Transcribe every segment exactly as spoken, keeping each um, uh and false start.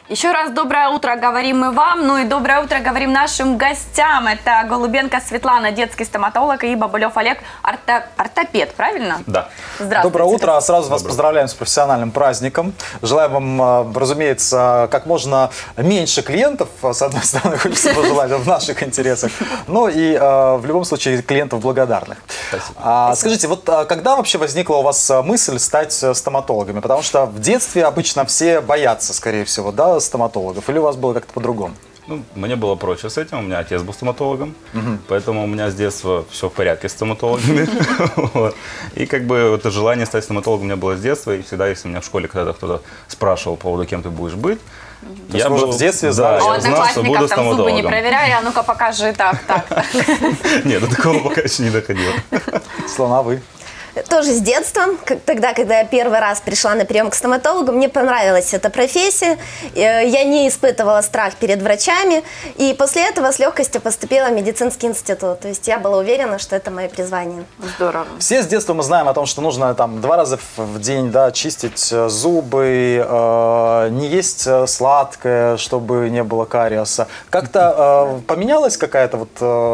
Еще раз доброе утро говорим мы вам, ну и доброе утро говорим нашим гостям. Это Голубенко Светлана, детский стоматолог, и Бабулев Олег, орто... ортопед, правильно? Да. Здравствуйте. Доброе утро. Сразу Доброе. вас поздравляем с профессиональным праздником. Желаем вам, разумеется, как можно меньше клиентов, с одной стороны, хочется пожелать в наших интересах, но и в любом случае клиентов благодарных. Спасибо. А, скажите, вот когда вообще возникла у вас мысль стать стоматологами? Потому что в детстве обычно все боятся, скорее всего, да, стоматологов, или у вас было как-то по-другому? Ну, мне было проще с этим, у меня отец был стоматологом, угу. Поэтому у меня с детства все в порядке с стоматологами. И как бы это желание стать стоматологом у меня было с детства, и всегда, если меня в школе когда-то кто-то спрашивал по поводу, кем ты будешь быть, я был в детстве знал, что буду стоматологом. Там зубы не проверяй, а ну-ка покажи так, так. Нет, до такого пока еще не доходило. Слона, вы? Тоже с детства, тогда, когда я первый раз пришла на прием к стоматологу, мне понравилась эта профессия, я не испытывала страх перед врачами, и после этого с легкостью поступила в медицинский институт, то есть я была уверена, что это мое призвание. Здорово. Все с детства мы знаем о том, что нужно там два раза в день, да, чистить зубы, э, не есть сладкое, чтобы не было кариеса. Как-то э, поменялась какая-то вот,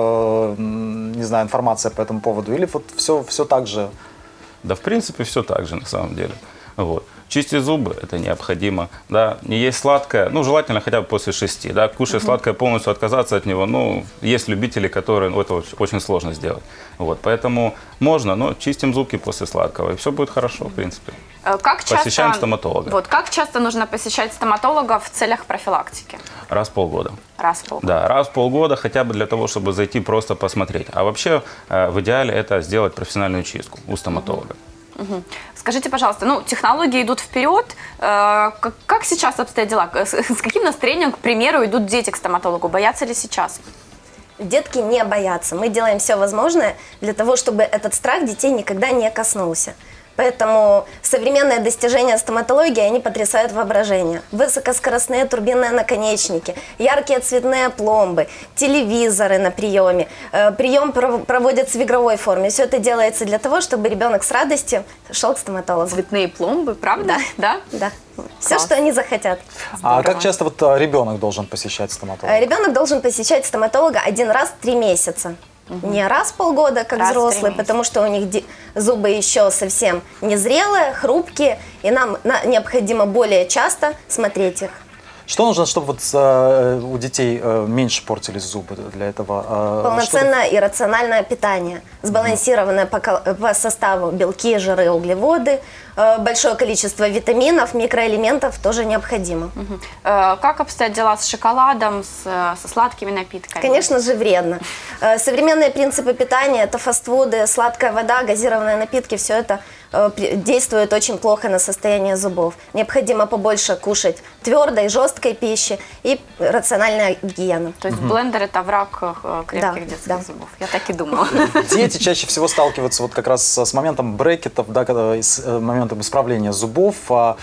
э, не знаю, информация по этому поводу, или вот все, все так же? Да, в принципе, все так же, на самом деле. Вот. Чистить зубы – это необходимо. Да. Не есть сладкое, ну, желательно хотя бы после шести. Да. Кушать uh-huh. сладкое, полностью отказаться от него. Ну, есть любители, которые ну, это очень сложно сделать. Вот. Поэтому можно, но чистим зубки после сладкого, и все будет хорошо, в принципе. Как часто, Посещаем стоматолога. Вот, как часто нужно посещать стоматолога в целях профилактики? Раз в полгода. Раз в полгода. Да, раз в полгода, хотя бы для того, чтобы зайти просто посмотреть. А вообще, в идеале, это сделать профессиональную чистку у стоматолога. Угу. Скажите, пожалуйста, ну, технологии идут вперед. Э, как, как сейчас обстоят дела? С, с каким настроением, к примеру, идут дети к стоматологу? Боятся ли сейчас? Детки не боятся. Мы делаем все возможное для того, чтобы этот страх детей никогда не коснулся. Поэтому современные достижения стоматологии, они потрясают воображение. Высокоскоростные турбинные наконечники, яркие цветные пломбы, телевизоры на приеме. Прием проводится в игровой форме. Все это делается для того, чтобы ребенок с радостью шел к стоматологу. Цветные пломбы, правда? Да, да. да. Все, что они захотят. Здорово. А как часто вот ребенок должен посещать стоматолога? Ребенок должен посещать стоматолога один раз в три месяца. Угу. Не раз в полгода, как раз взрослые, потому что у них зубы еще совсем незрелые, хрупкие, и нам необходимо более часто смотреть их. Что нужно, чтобы вот э, у детей э, меньше портились зубы для этого? Э, Полноценное и рациональное питание, сбалансированное по, по составу белки, жиры, углеводы, э, большое количество витаминов, микроэлементов тоже необходимо. Угу. Э, как обстоят дела с шоколадом, с, со сладкими напитками? Конечно же, вредно. Э, современные принципы питания – это фастфуды, сладкая вода, газированные напитки – все это э, действует очень плохо на состояние зубов. Необходимо побольше кушать твердой, жесткой пищи и рациональная гигиена. То есть угу. блендер – это враг крепких да, детских да. зубов. Я так и думала. Дети чаще всего сталкиваются вот как раз с моментом брекетов, да, с моментом исправления зубов.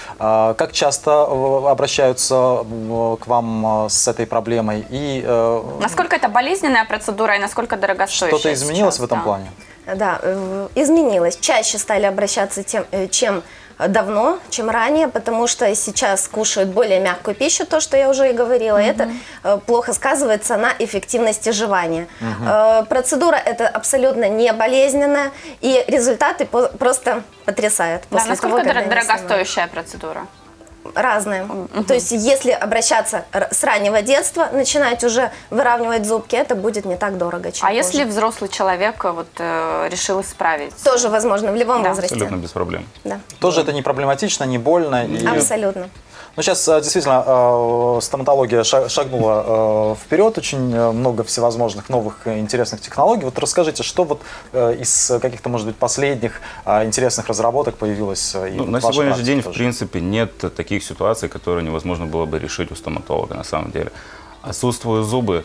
Как часто обращаются к вам с этой проблемой? И насколько это болезненная процедура и насколько дорогостоящая? Что-то изменилось сейчас, в этом да. плане? Да, изменилось. Чаще стали обращаться тем, чем давно, чем ранее, потому что сейчас кушают более мягкую пищу, то, что я уже и говорила, mm-hmm. это э, плохо сказывается на эффективности жевания. Mm-hmm. э, процедура эта абсолютно не болезненная, и результаты по просто потрясают. Да, насколько того, дорогостоящая процедура? Разные. Uh-huh. То есть, если обращаться с раннего детства, начинать уже выравнивать зубки, это будет не так дорого, чем А позже. если взрослый человек вот, э, решил исправить? Тоже возможно, в любом да. возрасте. Абсолютно без проблем. Да. Тоже да. это не проблематично, не больно? И... Абсолютно. Ну, сейчас действительно стоматология шагнула вперед, очень много всевозможных новых интересных технологий. Вот расскажите, что вот из каких-то, может быть, последних интересных разработок появилось? И ну, вот на сегодняшний день, тоже. в принципе, нет таких ситуаций, которые невозможно было бы решить у стоматолога, на самом деле. Отсутствуют зубы,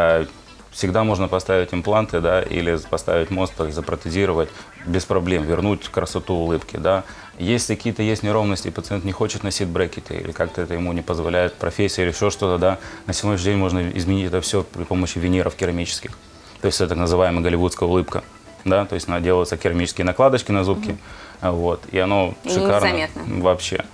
всегда можно поставить импланты, да, или поставить мост, запротезировать без проблем, вернуть красоту улыбки, да. Если какие-то есть неровности, пациент не хочет носить брекеты, или как-то это ему не позволяет профессия или еще что-то, да, на сегодняшний день можно изменить это все при помощи виниров керамических. То есть это так называемая голливудская улыбка, да, то есть делаются керамические накладочки на зубки, mm-hmm. вот, и оно шикарно. Незаметно. Вообще.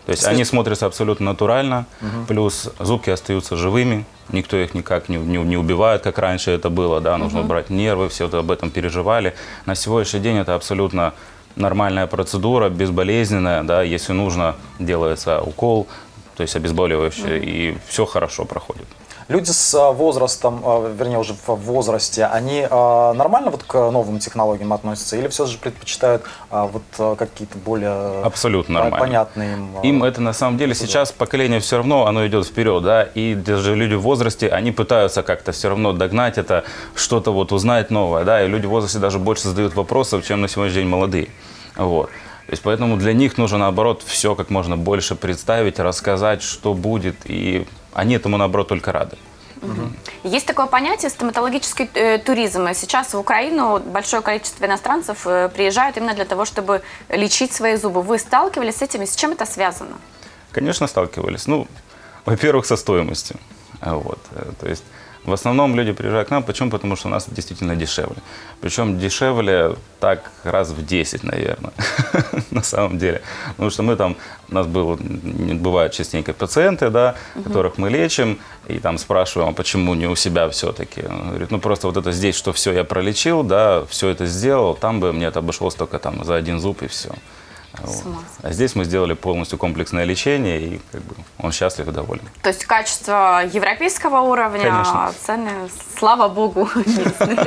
То есть они смотрятся абсолютно натурально, угу. плюс зубки остаются живыми, никто их никак не, не, не убивает, как раньше это было, да, нужно угу. убрать нервы, все это об этом переживали. На сегодняшний день это абсолютно нормальная процедура, безболезненная, да, если нужно, делается укол, то есть обезболивающее, угу. и все хорошо проходит. Люди с возрастом, вернее, уже в возрасте, они нормально вот к новым технологиям относятся или все же предпочитают вот какие-то более абсолютно нормально. Понятные им? Им это на самом деле сейчас поколение все равно, оно идет вперед, да, и даже люди в возрасте, они пытаются как-то все равно догнать это, что-то вот узнать новое, да, и люди в возрасте даже больше задают вопросов, чем на сегодняшний день молодые, вот. То есть поэтому для них нужно, наоборот, все как можно больше представить, рассказать, что будет, и они этому, наоборот, только рады. Угу. Есть такое понятие стоматологический э, туризм. Сейчас в Украину большое количество иностранцев э, приезжают именно для того, чтобы лечить свои зубы. Вы сталкивались с этим, и с чем это связано? Конечно, сталкивались. Ну, во-первых, со стоимостью. Вот. То есть в основном люди приезжают к нам. Почему? Потому что у нас действительно дешевле. Причем дешевле так раз в десять, наверное, на самом деле. Потому что мы там, у нас был, бывают частенько пациенты, да, которых мы лечим, и там спрашиваем, а почему не у себя все-таки? Он говорит, ну просто вот это здесь, что все я пролечил, да, все это сделал, там бы мне это обошлось только там за один зуб и все. Вот. А здесь мы сделали полностью комплексное лечение, и как бы, он счастлив и доволен. То есть качество европейского уровня, конечно. А цены, слава богу, местные.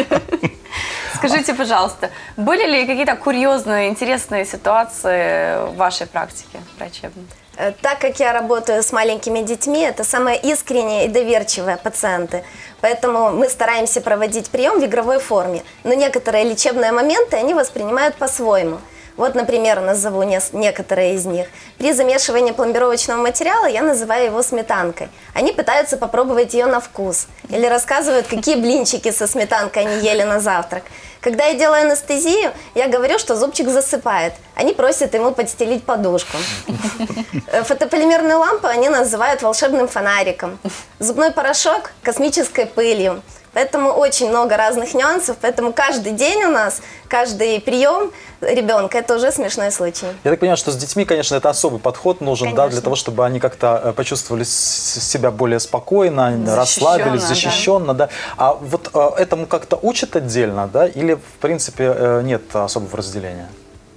Скажите, пожалуйста, были ли какие-то курьезные, интересные ситуации в вашей практике врачебной? Так как я работаю с маленькими детьми, это самые искренние и доверчивые пациенты. Поэтому мы стараемся проводить прием в игровой форме. Но некоторые лечебные моменты они воспринимают по-своему. Вот, например, назову некоторые из них. При замешивании пломбировочного материала я называю его сметанкой. Они пытаются попробовать ее на вкус. Или рассказывают, какие блинчики со сметанкой они ели на завтрак. Когда я делаю анестезию, я говорю, что зубчик засыпает. Они просят ему подстелить подушку. Фотополимерную лампу они называют волшебным фонариком. Зубной порошок – космической пылью. Поэтому очень много разных нюансов, поэтому каждый день у нас, каждый прием ребенка – это уже смешной случай. Я так понимаю, что с детьми, конечно, это особый подход нужен, да, для того, чтобы они как-то почувствовали себя более спокойно, защищенно, расслабились, защищенно. Да. Да. А вот этому как-то учат отдельно, да, или в принципе нет особого разделения?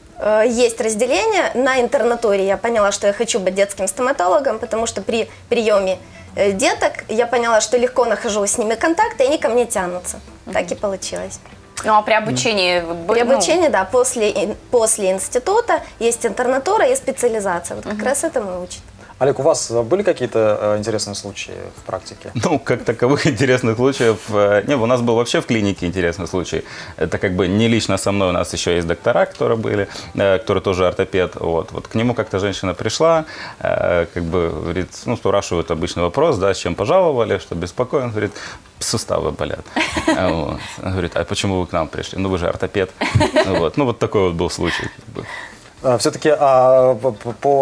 Есть разделение. На интернатуре я поняла, что я хочу быть детским стоматологом, потому что при приеме деток я поняла, что легко нахожу с ними контакт, и они ко мне тянутся. Mm-hmm. Так и получилось. Ну а при обучении? При ну... обучении, да, после, после института есть интернатура и специализация. Вот как mm-hmm. раз этому и учат. Олег, у вас были какие-то интересные случаи в практике? Ну, как таковых интересных случаев не было. У нас был вообще в клинике интересный случай. Это как бы не лично со мной, у нас еще есть доктора, которые были, которые тоже ортопед. Вот, вот к нему как-то женщина пришла, как бы, говорит, ну, спрашивают обычный вопрос, да, с чем пожаловали, что беспокоен, говорит, суставы болят. Вот. Говорит, а почему вы к нам пришли? Ну, вы же ортопед. Вот. Ну, вот такой вот был случай. Все-таки а, по,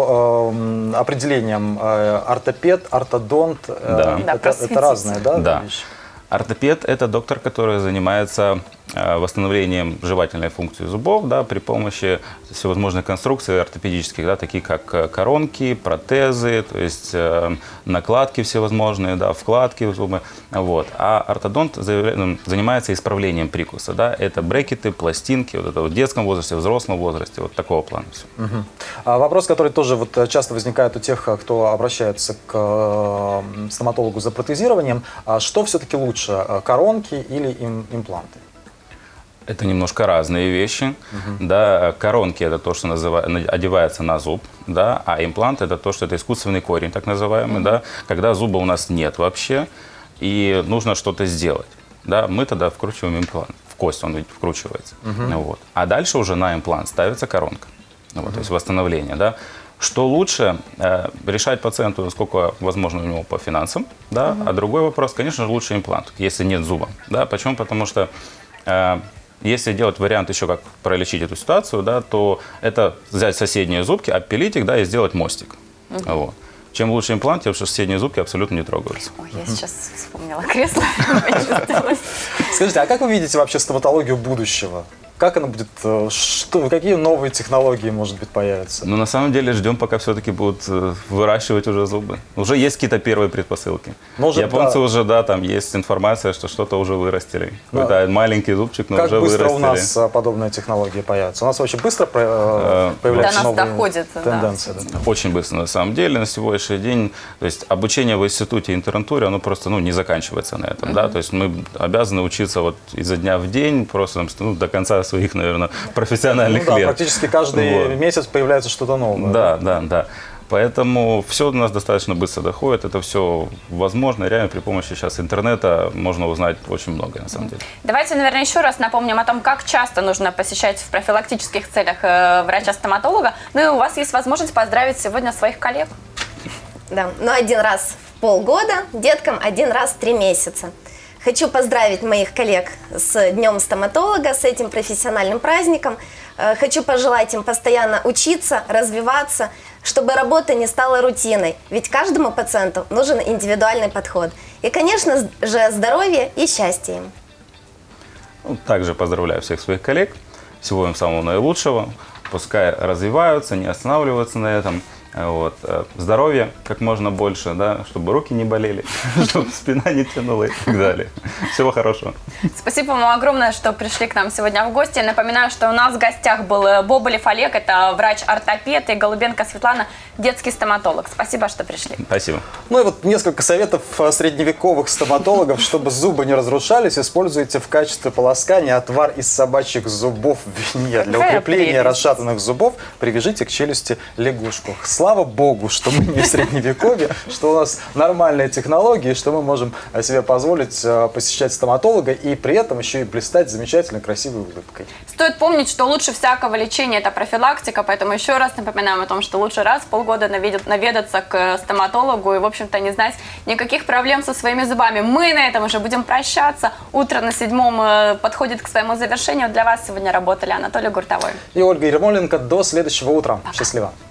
по а, определениям а, ортопед, ортодонт, да. а, Да, это, это разные, да? Да. Ортопед – это доктор, который занимается восстановлением жевательной функции зубов, да, при помощи всевозможных конструкций ортопедических, да, такие как коронки, протезы, то есть э, накладки всевозможные, да, вкладки в зубы. Вот. А ортодонт занимается исправлением прикуса. Да, это брекеты, пластинки, вот это в детском возрасте, в взрослом возрасте, вот такого плана все. Угу. А вопрос, который тоже вот часто возникает у тех, кто обращается к стоматологу за протезированием, что все-таки лучше, коронки или им, импланты? Это немножко разные вещи. Uh-huh. Да, коронки – это то, что называется, одевается на зуб, да, а имплант – это то, что это искусственный корень, так называемый, uh-huh. да, когда зуба у нас нет вообще, и нужно что-то сделать. Да, мы тогда вкручиваем имплант, в кость он вкручивается. Uh-huh. Вот. А дальше уже на имплант ставится коронка, вот, uh-huh. то есть восстановление. Да. Что лучше, э, решать пациенту, насколько возможно у него по финансам, да, uh-huh. а другой вопрос, конечно же, лучше имплант, если нет зуба. Да. Почему? Потому что э, если делать вариант еще, как пролечить эту ситуацию, да, то это взять соседние зубки, обпилить их, да, и сделать мостик. Uh-huh. Вот. Чем лучше имплант, тем что соседние зубки абсолютно не трогаются. Ой, я сейчас вспомнила кресло. Скажите, а как вы видите вообще стоматологию будущего? Как она будет, э, что, какие новые технологии, может быть, появятся? Но на самом деле ждем, пока все-таки будут э, выращивать уже зубы. Уже есть какие-то первые предпосылки. Может, Японцы да. уже, да, там есть информация, что что-то уже вырастили. Да. Какой-то маленький зубчик, но Как уже быстро вырастили. у нас а, подобные технологии появятся? У нас очень быстро э, появляются До нас новые доходит, да. тенденции. Да. Очень быстро, на самом деле, на сегодняшний день. То есть обучение в институте и интернатуре, оно просто ну, не заканчивается на этом. Да? То есть мы обязаны учиться вот изо дня в день, просто ну, до конца своих, наверное, профессиональных Ну да, лет. практически каждый Вот. месяц появляется что-то новое. Да, да, да. Поэтому все у нас достаточно быстро доходит. Это все возможно. Реально при помощи сейчас интернета можно узнать очень многое, на самом деле. Давайте, наверное, еще раз напомним о том, как часто нужно посещать в профилактических целях э, врача-стоматолога. Ну и у вас есть возможность поздравить сегодня своих коллег. Да, но один раз в полгода, деткам один раз в три месяца. Хочу поздравить моих коллег с Днем стоматолога, с этим профессиональным праздником. Э, Хочу пожелать им постоянно учиться, развиваться, чтобы работа не стала рутиной. Ведь каждому пациенту нужен индивидуальный подход. И, конечно же, здоровья и счастья им. Ну, также поздравляю всех своих коллег. Всего им самого наилучшего. Пускай развиваются, не останавливаются на этом. Вот. Здоровья как можно больше, да, чтобы руки не болели, чтобы спина не тянула и так далее. Всего хорошего. Спасибо вам огромное, что пришли к нам сегодня в гости. Напоминаю, что у нас в гостях был Боболев Олег, это врач-ортопед, и Голубенко Светлана, детский стоматолог. Спасибо, что пришли. Спасибо. Ну и вот несколько советов средневековых стоматологов, чтобы зубы не разрушались. Используйте в качестве полоскания отвар из собачьих зубов виньет. Для Какая укрепления прелесть. расшатанных зубов привяжите к челюсти лягушку. Слава Богу, что мы не в средневековье, что у нас нормальные технологии, что мы можем себе позволить э, посещать стоматолога и при этом еще и блистать замечательной красивой улыбкой. Стоит помнить, что лучше всякого лечения – это профилактика, поэтому еще раз напоминаем о том, что лучше раз в полгода наведет- наведаться к стоматологу и, в общем-то, не знать никаких проблем со своими зубами. Мы на этом уже будем прощаться. Утро на седьмом э, подходит к своему завершению. Для вас сегодня работали Анатолий Гуртовой. И Ольга Ермоленко. До следующего утра. Счастливо.